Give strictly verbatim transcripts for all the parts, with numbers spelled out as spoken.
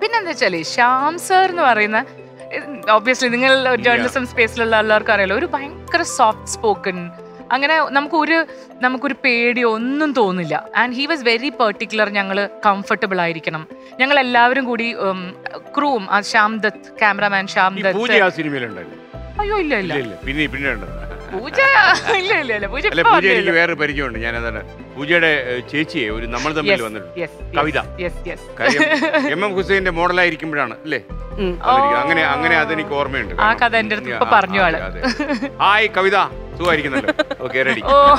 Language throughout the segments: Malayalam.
പിന്നെന്താ വെച്ചാല് ശ്യാം സാർ എന്ന് പറയുന്ന, ഒബ്വിയസ്ലി നിങ്ങൾ ജേർണലിസം സ്പേസിലുള്ള എല്ലാവർക്കും അറിയാലോ, ഒരു ഭയങ്കര സോഫ്റ്റ് സ്പോക്കൺ, അങ്ങനെ നമുക്കൊരു നമുക്കൊരു പേടിയോ ഒന്നും തോന്നില്ല. And he was very particular, ഞങ്ങൾ കംഫർട്ടബിൾ ആയിരിക്കണം. ഞങ്ങൾ എല്ലാവരും കൂടി ക്രൂവും, ശ്യാം ദത്ത് ക്യാമറാമാൻ ശ്യാം ദത്ത്. അയ്യോ ഇല്ല ഇല്ല പൂജ ഇല്ല ഇല്ല ഇല്ല പൂജ എനിക്ക് വേറെ പരിചയമുണ്ട്. ഞാൻ അതാണ് പൂജയുടെ ചേച്ചിയെ ഒരു നമ്മൾ തമ്മിൽ വന്നിട്ടുണ്ട്, കവിത. എം എം ഹുസൈന്റെ മോഡലായിരിക്കുമ്പോഴാണ് അല്ലേ അങ്ങനെ അങ്ങനെ അതെനിക്ക് ഓർമ്മയുണ്ട്. ആ കഥ എന്റെ അടുത്ത് ഇപ്പൊ പറഞ്ഞു ആള്. ഹായ് കവിത, സുഖമായിരിക്കുന്നല്ലോ? Okay ready.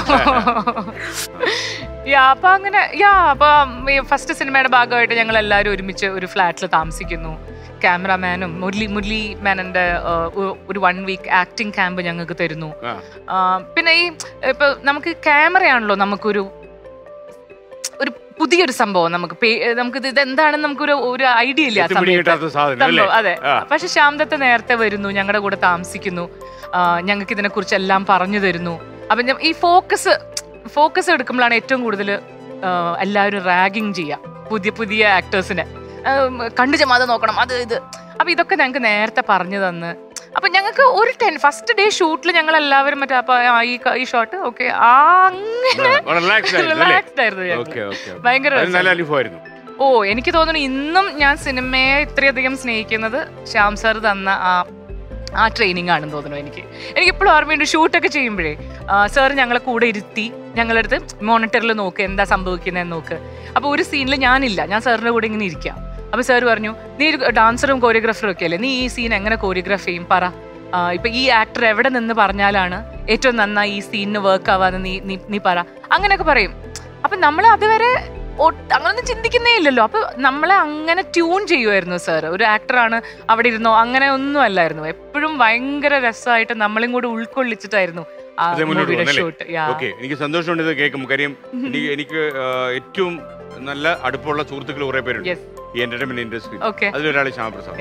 യാ അപ്പൊ അങ്ങനെ യാ അപ്പൊ ഫസ്റ്റ് സിനിമയുടെ ഭാഗമായിട്ട് ഞങ്ങൾ എല്ലാവരും ഒരുമിച്ച് ഒരു ഫ്ലാറ്റിൽ താമസിക്കുന്നു. ക്യാമറാമാനും മുരളി മുരളി മേനന്റെ ഒരു വൺ വീക്ക് ആക്ടിങ് ക്യാമ്പ് ഞങ്ങൾക്ക് തരുന്നു. പിന്നെ ഈ ഇപ്പൊ നമുക്ക് ക്യാമറയാണല്ലോ നമുക്കൊരു ഒരു പുതിയൊരു സംഭവം, നമുക്ക് നമുക്ക് ഇത് എന്താണെന്ന് നമുക്കൊരു ഒരു ഐഡിയ ഇല്ല സംഭവം. അതെ, പക്ഷെ ശ്യാം ദത്ത് നേരത്തെ വരുന്നു, ഞങ്ങളുടെ കൂടെ താമസിക്കുന്നു, ഞങ്ങൾക്ക് ഇതിനെ കുറിച്ച് എല്ലാം പറഞ്ഞു തരുന്നു. അപ്പൊ ഈ ഫോക്കസ് ഫോക്കസ് എടുക്കുമ്പോഴാണ് ഏറ്റവും കൂടുതൽ എല്ലാവരും റാഗിങ് ചെയ്യുക പുതിയ പുതിയ ആക്ടേഴ്സിനെ. കണ്ടു ജമാതെ നോക്കണം, അത് ഇത്. അപ്പൊ ഇതൊക്കെ ഞങ്ങൾക്ക് നേരത്തെ പറഞ്ഞു തന്ന്, അപ്പൊ ഞങ്ങൾക്ക് ഒരു ടെൻ ഫസ്റ്റ് ഡേ ഷൂട്ടിൽ ഞങ്ങൾ എല്ലാവരും മറ്റേ അപ്പൊ ഈ ഷോട്ട് ഓക്കെ അങ്ങനെ റിലാക്സ്ഡ് ആയിരുന്നു, ഭയങ്കര. ഓ എനിക്ക് തോന്നുന്നു ഇന്നും ഞാൻ സിനിമയെ ഇത്രയധികം സ്നേഹിക്കുന്നത് ശ്യാം സാർ തന്ന ആ ആ ട്രെയിനിങ് ആണെന്ന് തോന്നുന്നു. എനിക്ക് എനിക്കിപ്പോഴും ഓർമ്മയുണ്ട്, ഷൂട്ടൊക്കെ ചെയ്യുമ്പോഴേ സാർ ഞങ്ങളെ കൂടെ ഇരുത്തി ഞങ്ങളടുത്ത് മോണിറ്ററിൽ നോക്ക് എന്താ സംഭവിക്കുന്നതെന്ന് നോക്ക്. അപ്പോൾ ഒരു സീനിൽ ഞാനില്ല, ഞാൻ സാറിൻ്റെ കൂടെ ഇങ്ങനെ ഇരിക്കാം. അപ്പോൾ സാർ പറഞ്ഞു, നീ ഡാൻസറും കോറിയോഗ്രാഫറും ഒക്കെ അല്ലേ, നീ ഈ സീൻ എങ്ങനെ കോറിയോഗ്രാഫ് ചെയ്യും പറ, ഇപ്പം ഈ ആക്ടർ എവിടെ നിന്ന് പറഞ്ഞാലാണ് ഏറ്റവും നന്നായി ഈ സീനിന് വർക്ക് ആവാന്ന് നീ നീ നീ പറ, അങ്ങനെയൊക്കെ പറയും. അപ്പം നമ്മൾ അതുവരെ അങ്ങനൊന്നും ചിന്തിക്കുന്നേ ഇല്ലല്ലോ. അപ്പൊ നമ്മളെ അങ്ങനെ ട്യൂൺ ചെയ്യുമായിരുന്നു സാർ. ഒരു ആക്ടറാണ് അവിടെ ഇരുന്നോ അങ്ങനെ ഒന്നും അല്ലായിരുന്നു. എപ്പോഴും ഭയങ്കര രസമായിട്ട് നമ്മളും കൂടെ ഉൾക്കൊള്ളിച്ചിട്ടായിരുന്നു ഷൂട്ട്. എനിക്ക് സന്തോഷമുണ്ട് ഇത് കേൾക്കുമ്പോൾ. കാര്യം എനിക്ക് ഏറ്റവും നല്ല അടുപ്പമുള്ള സുഹൃത്തുക്കൾ കുറെ പേരുണ്ട് ഈ എന്റർടൈൻമെന്റ് ഇൻഡസ്ട്രി. അതിലൊരാൾ ശ്യാമപ്രസാദ്.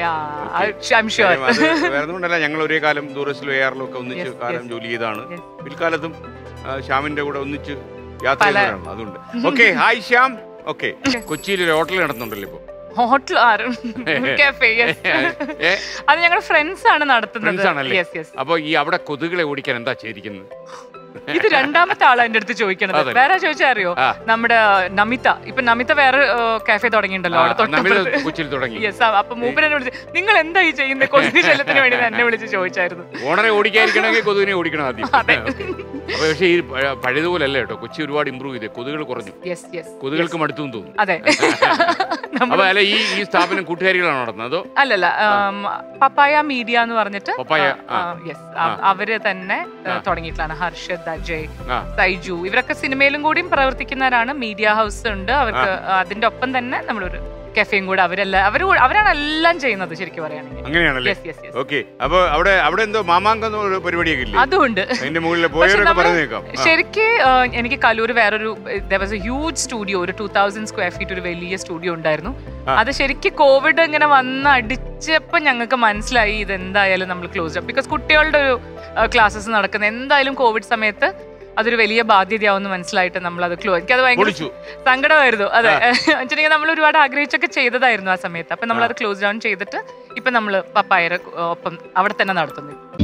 വേറെ ഒന്നുകൊണ്ടല്ല, ഞങ്ങൾ ഒരേ കാലം ദൂരസിലും എ ആറിലും ഒക്കെ ഒന്നിച്ച് കാലം ജോലി ചെയ്താണ്. പിൽക്കാലത്തും ശ്യാമിന്റെ കൂടെ ഒന്നിച്ച് യാത്ര ചെയ്യുന്നതാണ്. അതുകൊണ്ട് ഓക്കെ. ഹായ് ശ്യാം. ഓക്കെ, കൊച്ചിയിൽ ഒരു ഹോട്ടൽ നടത്തുന്നുണ്ടല്ലോ ഇപ്പൊ. ഹോട്ടൽ അത് ഞങ്ങളുടെ ഫ്രണ്ട്സ് ആണ് നടത്തുന്നത്. അപ്പൊ ഈ അവിടെ കൊതുകുകളെ ഓടിക്കാൻ എന്താ ചെയ്തിരിക്കുന്നത്? ഇത് രണ്ടാമത്തെ ആളാ എന്റെ അടുത്ത് ചോദിക്കണത്. വേറെ ചോദിച്ചാ അറിയോ, നമ്മുടെ നമിത. ഇപ്പൊ നമിത വേറെ കാഫെ തുടങ്ങിയിട്ടുണ്ടല്ലോ അവിടെ തൊട്ടടുത്ത്. യെസ്, അപ്പൊ മൂപ്പരെ വിളിച്ച് നിങ്ങൾ എന്താ ഈ ചെയ്യുന്നത് കൊതുക് ശല്യത്തിന് വേണ്ടി എന്നെ വിളിച്ച് ചോദിച്ചായിരുന്നു. ഓണറെ ഓടിക്കാതിരിക്കണമെങ്കിൽ കൊതുകിനെ ഓടിക്കണം ആദ്യം. പക്ഷേ ഈ പഴയതുപോലെ അല്ല കേട്ടോ, കൊച്ചി ഒരുപാട് ഇമ്പ്രൂവ് ചെയ്തേ, കൊതുകുകൾ കുറഞ്ഞു, കൊതുകൾക്ക് മടുത്തും തോന്നുന്നു. അതെ. അപ്പൊ അല്ല ഈ ഈ സ്ഥാപനം കൂട്ടുകാരികളാണ് നടത്തുന്നത് അതോ? അല്ലല്ല, പപ്പായ മീഡിയ എന്ന് പറഞ്ഞിട്ട് അവര് തന്നെ തുടങ്ങിയിട്ടുള്ളതാണ്. ഹർഷദ്, അജയ്, സൈജു ഇവരൊക്കെ സിനിമയിലും കൂടിയും പ്രവർത്തിക്കുന്നവരാണ്. മീഡിയ ഹൗസ് ഉണ്ട് അവർക്ക്. അതിന്റെ ഒപ്പം തന്നെ നമ്മളൊരു കഫേയും കൂടെ അവരെല്ലാം അവർ അവരാണ് എല്ലാം ചെയ്യുന്നത് ശരിക്കും പറയുകയാണെങ്കിൽ. അങ്ങനെയാണല്ലേ? ഓക്കെ. അപ്പൊ അവിടെ അവിടെ എന്തോ മാമാങ്കം പരിപാടിയൊക്കെ ഇല്ലേ? അതുകൊണ്ട് ശരിക്ക് എനിക്ക് കലൂർ വേറൊരു ഹ്യൂജ് സ്റ്റുഡിയോ, ഒരു ടൂ തൗസൻഡ് സ്ക്വയർ ഫീറ്റ് ഒരു വലിയ സ്റ്റുഡിയോ ഉണ്ടായിരുന്നു. അത് ശരിക്കും കോവിഡ് ഇങ്ങനെ വന്ന് അടിച്ചപ്പോ ഞങ്ങൾക്ക് മനസ്സിലായി ഇത് എന്തായാലും നമ്മൾ ക്ലോസ് ചെയ്യാം. ബിക്കോസ് കുട്ടികളുടെ ഒരു ക്ലാസ്സസ് നടക്കുന്ന എന്തായാലും കോവിഡ് സമയത്ത് അതൊരു വലിയ ബാധ്യതയാവുമെന്ന് മനസ്സിലായിട്ട് നമ്മൾ അത് ക്ലോസ്. എനിക്കത് ഭയങ്കര സങ്കടമായിരുന്നു. അതെ, വെച്ചിട്ടുണ്ടെങ്കിൽ നമ്മൾ ഒരുപാട് ആഗ്രഹിച്ചൊക്കെ ചെയ്തതായിരുന്നു ആ സമയത്ത്. അപ്പൊ നമ്മൾ അത് ക്ലോസ് ഡൗൺ ചെയ്തിട്ട് ഇപ്പൊ നമ്മള് പപ്പായയുടെ ഒപ്പം അവിടെ തന്നെ നടത്തുന്നു.